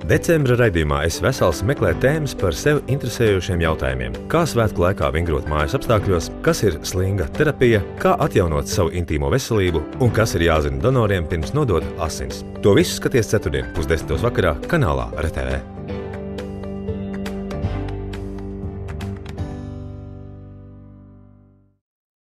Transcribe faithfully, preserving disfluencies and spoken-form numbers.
Decembra raidījumā Es vesels meklē tēmas par sevi interesējošiem jautājumiem. Kā svētku laikā vingrot mājas apstākļos, kas ir slinga terapija, kā atjaunot savu intīmo veselību un kas ir jāzina donoriem pirms nodot asins. To visu skaties ceturtdien pusdesmitos vakarā kanālā R T V.